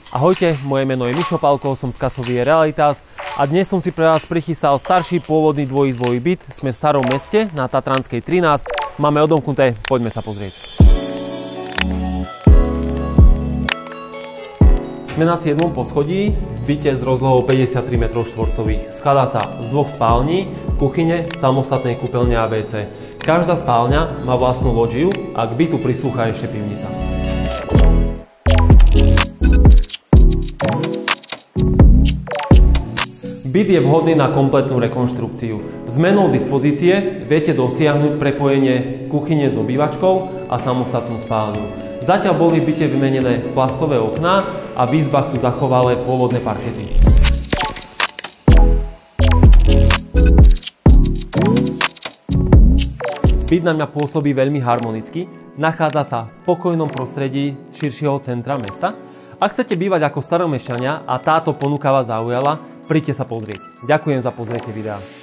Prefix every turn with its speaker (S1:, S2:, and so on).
S1: Ahojte, moje meno je Mišo Pálko, som z Kasovie Realitas a dnes som si pre vás prichystal starší pôvodný dvojizbový byt. Sme v Starom Meste na Tatranskej 13, máme odomknuté, poďme sa pozrieť. Sme na 7. poschodí v byte s rozlohou 53 m2. Skladá sa z dvoch spální, kuchyne, samostatnej kúpeľne a WC. Každá spálňa má vlastnú lodžiu a k bytu prislúcha ešte pivnica. Byt je vhodný na kompletnú rekonštrukciu. Zmenou dispozície viete dosiahnuť prepojenie kuchyne s obývačkou a samostatnú spálňu. Zatiaľ boli v byte vymenené plastové okná a v izbách sú zachovalé pôvodné parkety. Byt na mňa pôsobí veľmi harmonicky, nachádza sa v pokojnom prostredí širšieho centra mesta. Ak chcete bývať ako staromešťania a táto ponuka vás zaujala, príďte sa pozrieť. Ďakujem za pozrietie videa.